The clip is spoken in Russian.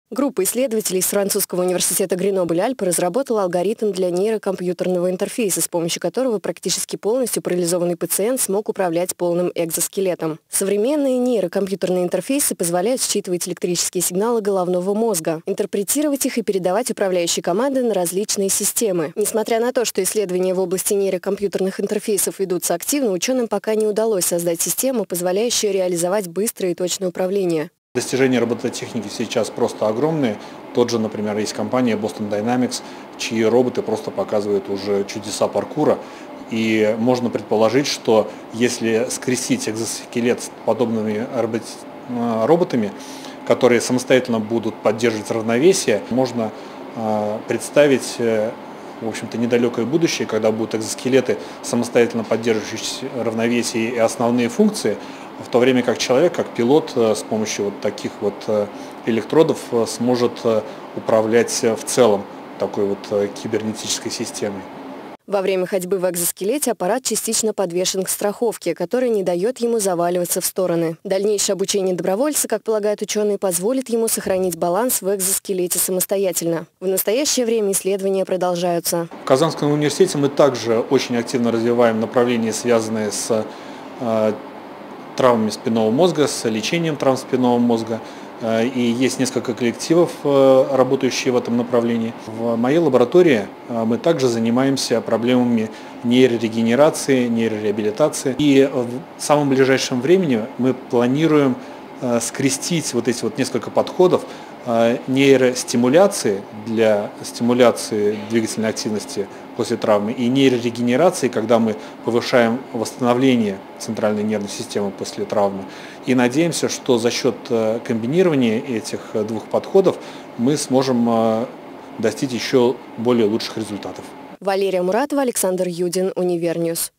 Группа исследователей из французского университета Гренобль-Альпы разработала алгоритм для нейрокомпьютерного интерфейса, с помощью которого практически полностью парализованный пациент смог управлять полным экзоскелетом. Современные нейрокомпьютерные интерфейсы позволяют считывать электрические сигналы головного мозга, интерпретировать их и передавать управляющие команды на различные системы. Несмотря на то, что исследования в области нейрокомпьютерных интерфейсов ведутся активно, ученым пока не удалось создать систему, позволяющую реализовать быстрое и точное управление. Достижения робототехники сейчас просто огромные. Тот же, например, есть компания Boston Dynamics, чьи роботы просто показывают уже чудеса паркура. И можно предположить, что если скрестить экзоскелет с подобными роботами, которые самостоятельно будут поддерживать равновесие, можно представить, в общем-то, недалекое будущее, когда будут экзоскелеты, самостоятельно поддерживающие равновесие и основные функции, в то время как человек, как пилот, с помощью вот таких вот электродов сможет управлять в целом такой вот кибернетической системой. Во время ходьбы в экзоскелете аппарат частично подвешен к страховке, которая не дает ему заваливаться в стороны. Дальнейшее обучение добровольца, как полагают ученые, позволит ему сохранить баланс в экзоскелете самостоятельно. В настоящее время исследования продолжаются. В Казанском университете мы также очень активно развиваем направления, связанные с травмами спинного мозга, с лечением травм спинного мозга. И есть несколько коллективов, работающие в этом направлении. В моей лаборатории мы также занимаемся проблемами нейрорегенерации, нейрореабилитации. И в самом ближайшем времени мы планируем скрестить вот эти вот несколько подходов нейростимуляции для стимуляции двигательной активности после травмы и нейрорегенерации, когда мы повышаем восстановление центральной нервной системы после травмы. И надеемся, что за счет комбинирования этих двух подходов мы сможем достичь еще более лучших результатов. Валерия Муратова, Александр Юдин, Универньюз.